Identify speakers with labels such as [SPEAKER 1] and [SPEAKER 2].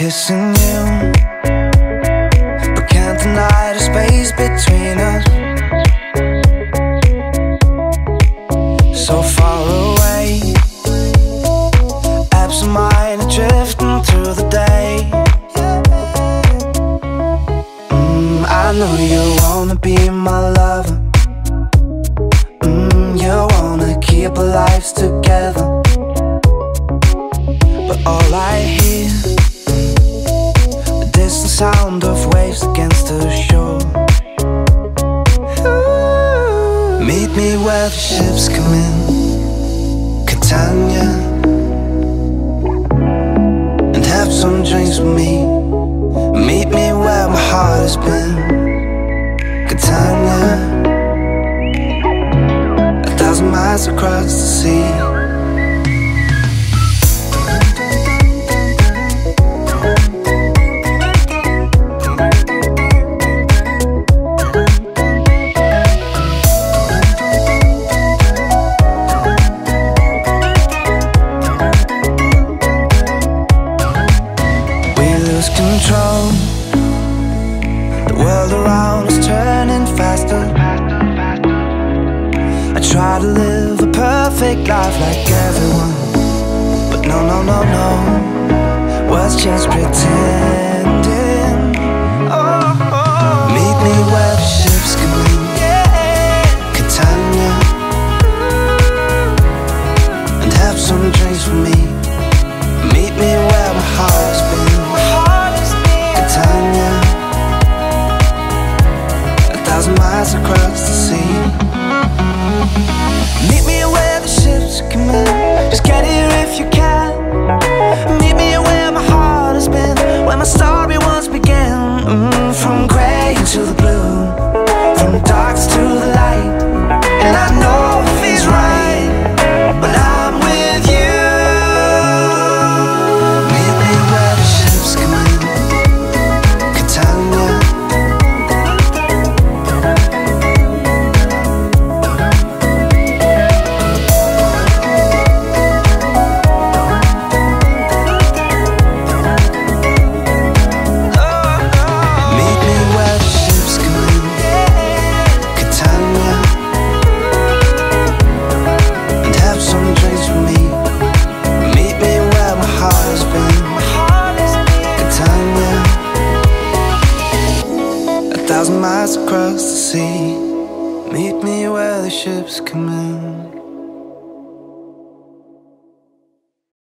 [SPEAKER 1] kissing you, but can't deny the space between us. So far away, absent-minded, drifting through the day. I know you wanna be my lover. You wanna keep our lives together, but all I hear, the distant sound of waves against the shore. Meet me where the ships come in, Catania, and have some drinks with me. Meet me where my heart has been, Catania, 1,000 miles across the sea. Control, the world around us turning faster. I try to live a perfect life like everyone, but no, no, no, no, was just pretending. Meet me where the ships come in, Catania, and have some drinks with me. Meet me where my heart's been, Catania, 1,000 miles across the sea. Meet me where the ships come in, just get here if you can. Meet me where my heart has been, where my story once began. From grey to the blue, from the darks to the light. And I know it feels right when I'm with you. Meet me where the ships come in, Catania, and have some drinks with me. Meet me where my heart has been, Catania, 1,000 miles across the sea. Meet me where the ships come in.